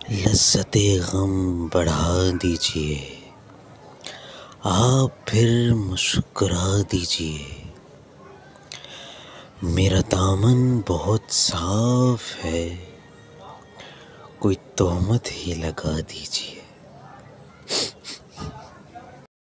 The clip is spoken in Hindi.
लज़्ज़ते गम बढ़ा दीजिए, आप फिर मुस्कुरा दीजिए। मेरा दामन बहुत साफ है, कोई तोहमत ही लगा दीजिए।